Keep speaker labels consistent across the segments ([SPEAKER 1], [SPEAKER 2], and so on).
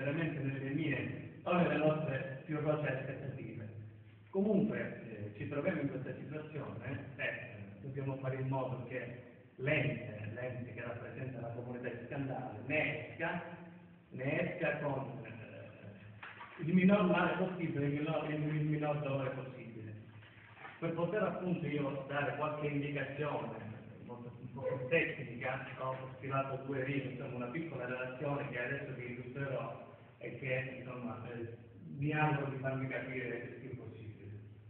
[SPEAKER 1] veramente nelle mie o nelle nostre più rosee aspettative. Comunque ci troviamo in questa situazione e dobbiamo fare in modo che l'ente che rappresenta la comunità di Scandale ne esca con il minor male possibile, il minor dolore possibile. Per poter appunto io dare qualche indicazione un po' più tecnica, ho stilato 2 righe, insomma una piccola relazione che adesso vi illustrerò e che insomma mi auguro di farmi capire il più possibile.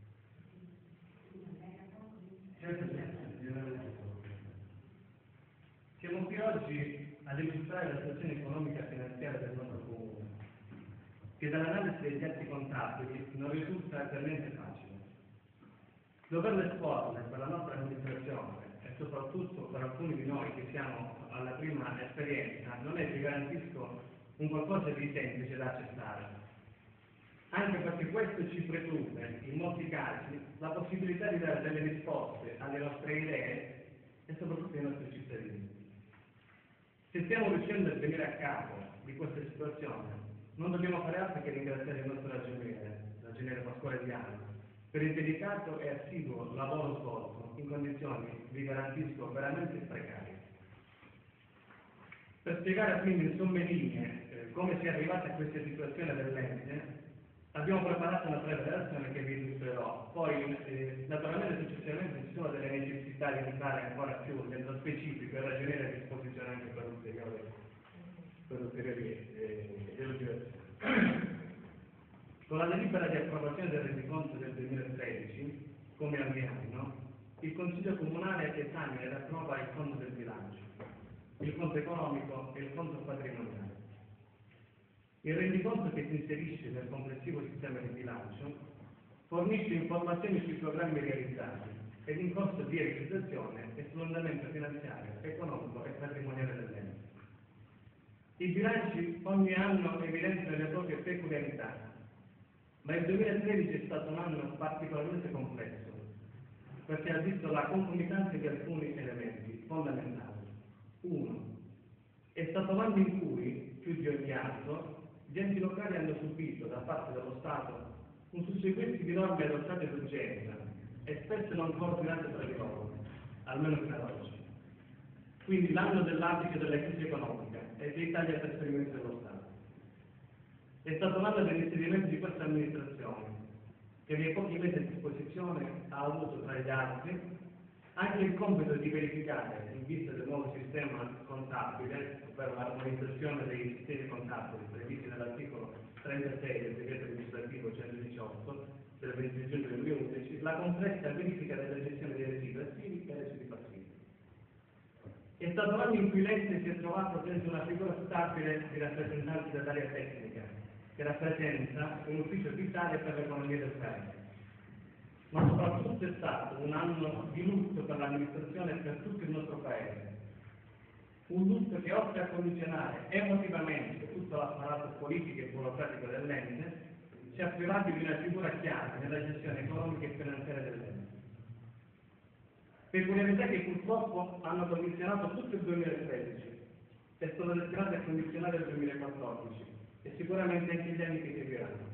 [SPEAKER 1] Siamo qui oggi ad illustrare la situazione economica e finanziaria del nostro comune, che dall'analisi degli atti contabili non risulta per niente facile. Doverle esporre per la nostra amministrazione e soprattutto per alcuni di noi che siamo alla prima esperienza non è, vi garantisco, un qualcosa di semplice da accettare, anche perché questo ci preclude in molti casi la possibilità di dare delle risposte alle nostre idee e soprattutto ai nostri cittadini. Se stiamo riuscendo a venire a capo di questa situazione, non dobbiamo fare altro che ringraziare il nostro ragioniere Pasquale Diano, per il delicato e assiduo lavoro svolto in condizioni, vi garantisco, veramente precarie. Per spiegare quindi in somme linee come si è arrivati a questa situazione dell'ente, abbiamo preparato una breve relazione che vi illustrerò. Poi, naturalmente, successivamente ci sono delle necessità di entrare ancora più nello specifico e ragionare a disposizione anche per ulteriori elucidazioni. Con la delibera di approvazione del rendiconto del 2013, come ogni anno, il Consiglio Comunale esamina ed approva il conto del bilancio, il conto economico e il conto patrimoniale. Il rendiconto, che si inserisce nel complessivo sistema di bilancio, fornisce informazioni sui programmi realizzati ed in corso di realizzazione e sull'andamento finanziario, economico e patrimoniale dell'ente. I bilanci ogni anno evidenziano le proprie peculiarità, ma il 2013 è stato un anno particolarmente complesso, perché ha visto la concomitanza di alcuni elementi fondamentali. 1. È stato l'anno in cui, più di ogni altro, gli enti locali hanno subito da parte dello Stato un susseguirsi di norme adottate d'urgenza e spesso non coordinate tra di loro, almeno fino ad oggi. Quindi l'anno dell'apice della crisi economica e dei tagli ai trasferimenti dello Stato. È stato l'anno dell'inserimento di questa amministrazione, che nei pochi mesi a disposizione ha avuto tra gli altri anche il compito di verificare, in vista del nuovo sistema contabile, ovvero l'armonizzazione dei sistemi contabili previsti nell'articolo 36 del decreto legislativo 118 del 20 giugno 2011, la complessa verifica della gestione dei residui attivi e residui passivi. È stato l'anno in cui l'ente si è trovato senza una figura stabile di rappresentanti dell'area tecnica, che rappresenta un ufficio vitale per l'economia del Paese. Ma soprattutto è stato un anno di lutto per l'amministrazione e per tutto il nostro Paese. Un lutto che, oltre a condizionare emotivamente tutto l'apparato politico e burocratico dell'ente, ci ha privati di una figura chiara nella gestione economica e finanziaria dell'ente. Peculiarità che purtroppo hanno condizionato tutto il 2013 e sono destinate a condizionare il 2014 e sicuramente anche gli anni che seguiranno.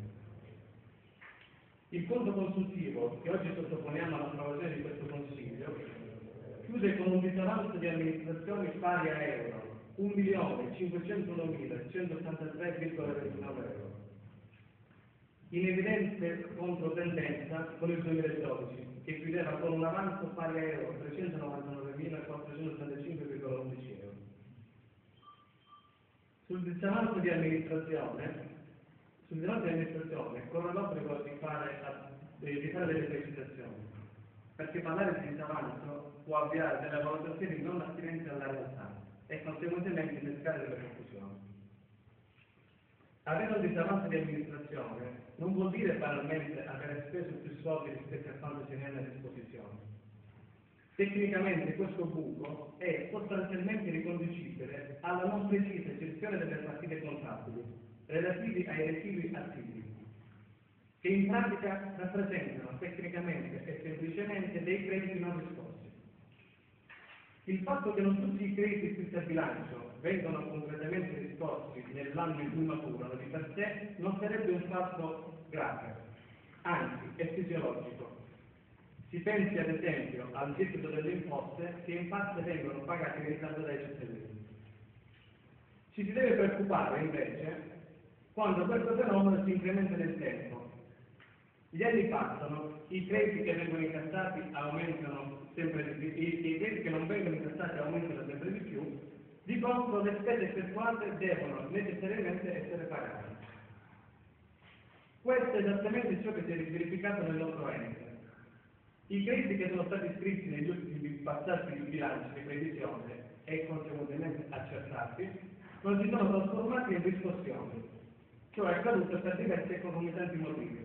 [SPEAKER 1] Il conto consultivo che oggi sottoponiamo all'approvazione di questo Consiglio chiude con un disavanzo di amministrazioni pari a euro 1.501.183,29 euro, in evidente controtendenza con il 2012, che chiudeva con un avanzo pari a euro 399.485,11 euro. Sul disavanzo di amministrazione corre l'obbligo di fare delle precisazioni, perché parlare di disavanzo può avviare delle valutazioni non attinenti alla realtà e conseguentemente innescare delle confusioni. Avere un disavanzo di amministrazione non vuol dire banalmente avere speso più soldi rispetto a quanto si ne ha a disposizione. Tecnicamente questo buco è sostanzialmente riconducibile alla non precisa gestione delle partite contabili relativi ai residui attivi, che in pratica rappresentano tecnicamente e semplicemente dei crediti non riscossi. Il fatto che non tutti i crediti iscritti a bilancio vengono concretamente riscossi nell'anno in cui maturano di per sé non sarebbe un fatto grave, anzi è fisiologico. Si pensi ad esempio al gettito delle imposte che in parte vengono pagate in ritardo dai cittadini. Ci si deve preoccupare invece quando questo fenomeno si incrementa nel tempo. Gli anni passano, i crediti che vengono incassati aumentano sempre di più, i crediti che non vengono incassati aumentano sempre di più, di contro le spese effettuate devono necessariamente essere pagate. Questo è esattamente ciò che si è verificato nel nostro ente. I crediti che sono stati iscritti negli ultimi passaggi di bilancio di previsione e conseguentemente accertati non si sono trasformati in riscossioni, cioè è accaduto per diversi e concomitanti motivi.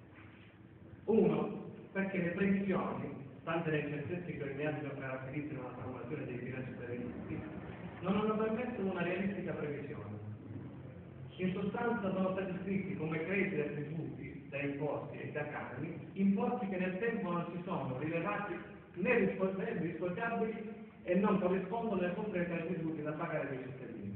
[SPEAKER 1] Uno, perché le previsioni, stante le incertezze che ogni anno caratterizzano la formazione dei bilanci previsti, non hanno permesso una realistica previsione. In sostanza sono stati iscritti come crediti e tributi da imposti e da canoni, importi che nel tempo non si sono rilevati né riscontrabili e non corrispondono ai concreti tributi da pagare dai cittadini.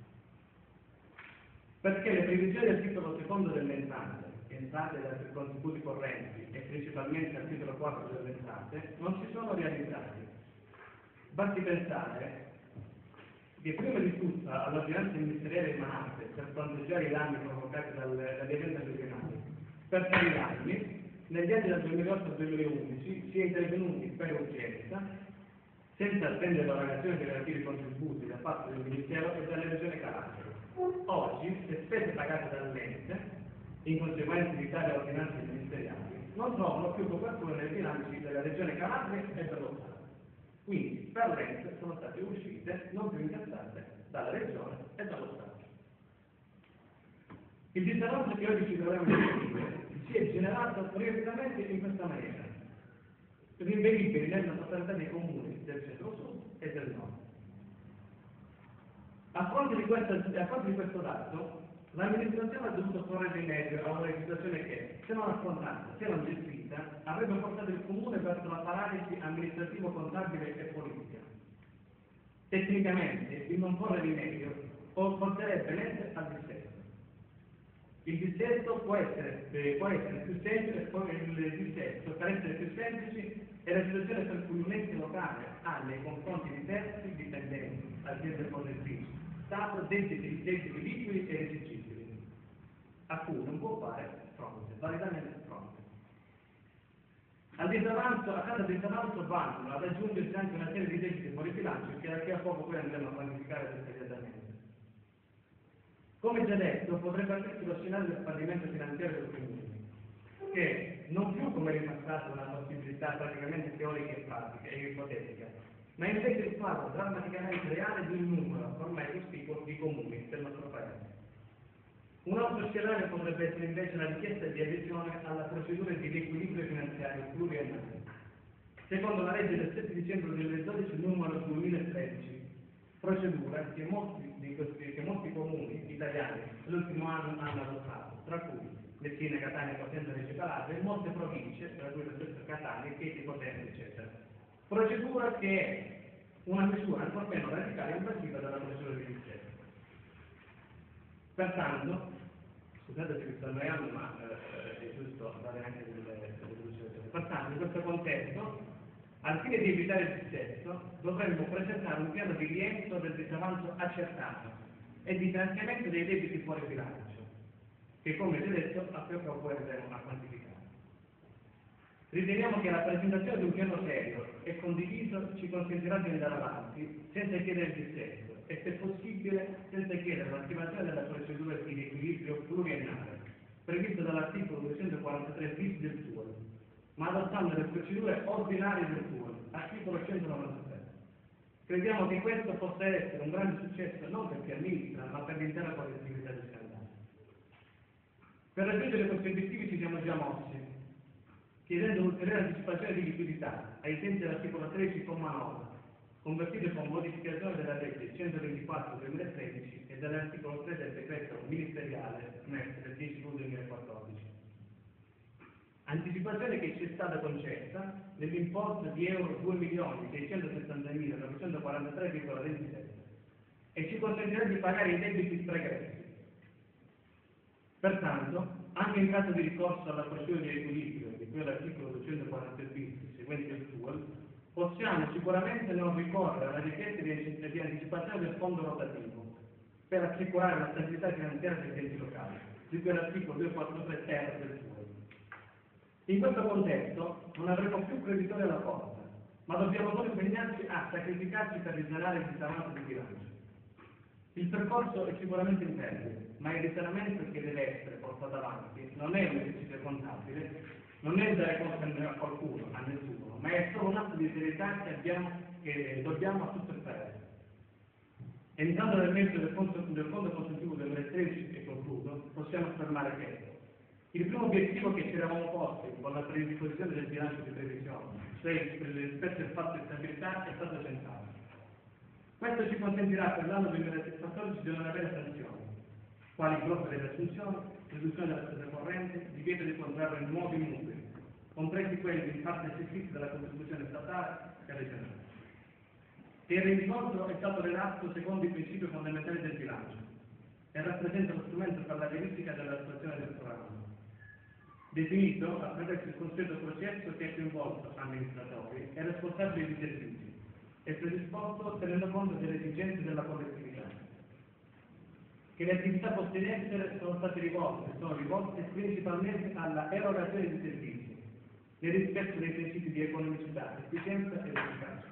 [SPEAKER 1] Perché le previsioni del titolo secondo delle entrate dai contributi correnti e principalmente al titolo 4 delle entrate non si sono realizzate. Basti pensare che prima di tutto all'ordinanza ministeriale emanate per fronteggiare i danni provocati dagli eventi alluvionali, per 6 anni, negli anni dal 2008 al 2011, si è intervenuti per urgenza, senza attendere l'erogazione dei relativi contributi da parte del Ministero e della Regione Calabria. Oggi, le spese pagate dall'ente, in conseguenza di tali ordinanze ministeriali, non trovano più copertura nei bilanci della Regione Calabria e dello Stato. Quindi, per l'ente sono state uscite non più incassate dalla Regione e dallo Stato. Il disavanzo che oggi ci troviamo a gestire si è generato prioritariamente in questa maniera, rinvenibili nella totalità dei comuni del centro-sud e del nord. A fronte di questo dato, l'amministrazione ha dovuto porre rimedio a una situazione che, se non affrontata, se non gestita, avrebbe portato il comune verso la paralisi amministrativo-contabile e politica. Tecnicamente, il non porre rimedio porterebbe l'ente al dissesto. Il dissesto può essere più semplice, il dissesto, per essere più semplici, è la situazione per cui un ente locale ha nei confronti di terzi dipendenti, aziende fornitrici, Stato, debiti liquidi e esigibili, a cui non può fare fronte, validamente fronte. A casa del disavanzo vanno ad aggiungersi anche una serie di debiti fuori bilancio che da qui a poco poi andremo a quantificare dettagliatamente. Come già detto, potrebbe aprirsi lo scenario del fallimento finanziario del comune, che non più come in passato una possibilità praticamente teorica e pratica e ipotetica, ma invece il quadro drammaticamente reale di un numero ormai cospicuo di comuni del nostro paese. Un altro scenario potrebbe essere invece la richiesta di adesione alla procedura di riequilibrio finanziario pluriennale. Secondo la legge del 7 dicembre 2012 numero 2013, procedura che molti comuni italiani l'ultimo anno hanno adottato, tra cui Messina, Catania, Potenza, Reggio Calabria e molte province, tra cui la stessa Catania, Chieti, Potenza, eccetera. Procedura che è una misura ancora meno radicale e invasiva della procedura di dissesto. Pertanto, scusate se vi sto annoiando, ma è giusto dare anche delle soluzioni. Pertanto, in questo contesto, al fine di evitare il dissesto, dovremmo presentare un piano di rientro del disavanzo accertato e di finanziamento dei debiti fuori bilancio, che come già detto a poco a poco andremo a quantificare. Riteniamo che la presentazione di un piano serio e condiviso ci consentirà di andare avanti senza chiedere il dissesto e, se possibile, senza chiedere l'attivazione della procedura di riequilibrio pluriennale, prevista dall'articolo 243 bis del TUEL, ma adottando le procedure ordinarie del TUEL, articolo 197. Crediamo che questo possa essere un grande successo non per chi amministra, ma per l'intera collettività di Scandale. Per raggiungere questi obiettivi ci siamo già mossi, chiedendo un'ulteriore anticipazione di liquidità ai sensi dell'articolo 13,9, convertito con modificazione della legge 124/2013 e dell'articolo 3 del decreto ministeriale del 10 luglio 2014. anticipazione che ci è stata concessa nell'importo di euro 2.670.943,27 e ci consentirà di pagare i debiti pregressi. Pertanto, anche in caso di ricorso alla procedura di equilibrio di cui all'articolo 240 bis seguente il TUEL, possiamo sicuramente non ricorrere alla richiesta di anticipazione del fondo rotativo per assicurare la stabilità finanziaria degli enti locali, di cui all'articolo 243 ter del TUEL. In questo contesto non avremo più creditori alla porta, ma dobbiamo solo impegnarci a sacrificarci per risanare il disavanzo di bilancio. Il percorso è sicuramente interno, ma il risanamento che deve essere portato avanti non è un esercizio contabile, non è dare conto a qualcuno, a nessuno, ma è solo un atto di serietà che dobbiamo a tutto il Paese. Entrando nel merito del fondo consuntivo 2013, e concludo, possiamo affermare che il primo obiettivo che ci eravamo posti con la predisposizione del bilancio di previsione, cioè rispetto al patto di stabilità, è stato centrale. Questo ci consentirà per l'anno 2014 di non avere sanzioni, quali blocco delle assunzioni, riduzione della spesa corrente, divieto di contrarre nuovi mutui, compresi quelli in parte assistiti dalla contribuzione statale e regionale. Il rendiconto è stato redatto secondo i principi fondamentali del bilancio e rappresenta lo strumento per la verifica dell'attuazione del programma, definito attraverso il consueto processo che ha coinvolto amministratori e responsabili di servizi e predisposto tenendo conto delle esigenze della collettività. Che le attività poste in essere sono rivolte principalmente alla erogazione di servizi, nel rispetto dei principi di economicità, efficienza e efficacia.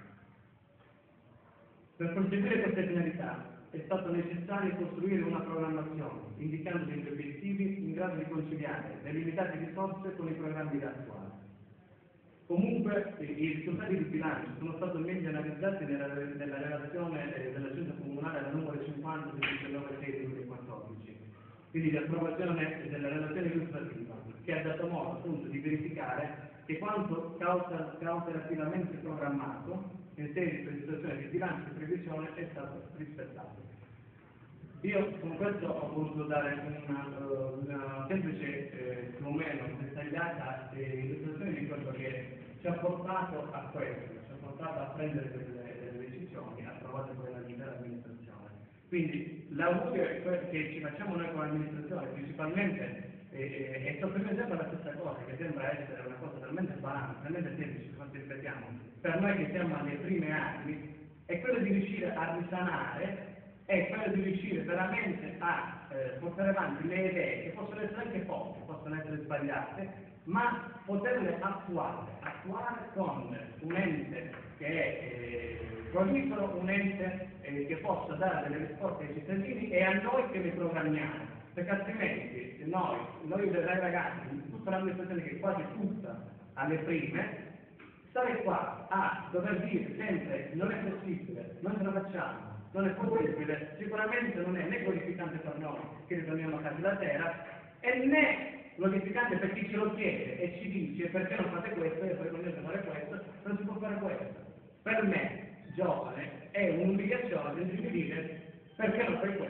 [SPEAKER 1] Per conseguire queste finalità è stato necessario costruire una programmazione, indicando degli obiettivi in grado di conciliare le limitate risorse con i programmi attuali. Comunque i risultati di bilancio sono stati meglio analizzati nella relazione della Giunta Comunale la numero 50 del 19/6/2014, quindi di approvazione della relazione illustrativa, che ha dato modo appunto di verificare che quanto cautelativamente programmato in sede di presentazione di bilancio di previsione è stato rispettato. Io con questo ho voluto dare una semplice, più o meno dettagliata illustrazione di quello che ci ha portato a questo, ci ha portato a prendere delle decisioni approvate poi dall'intera amministrazione. Quindi l'augurio è quello che ci facciamo noi come amministrazione, principalmente, e sottolineando la stessa cosa, che sembra essere una cosa talmente banale, talmente semplice, quanto ripetiamo, per noi che siamo alle prime armi, è quello di riuscire a risanare, è quello di riuscire veramente a portare avanti le idee che possono essere anche poche, possono essere sbagliate, ma poterle attuare con un ente che è prolifero, un ente che possa dare delle risposte ai cittadini e a noi che le programmiamo, perché altrimenti noi dai ragazzi, tutta l'amministrazione che è quasi tutta alle prime, stare qua a dover dire sempre non è possibile, non ce la facciamo, non è possibile, sicuramente non è né glorificante per noi che ritorniamo a casa la sera e né glorificante per chi ce lo chiede e ci dice perché non fate questo e poi volete fare questo, non si può fare questo. Per me, giovane, è un'obbligazione di dire perché non fai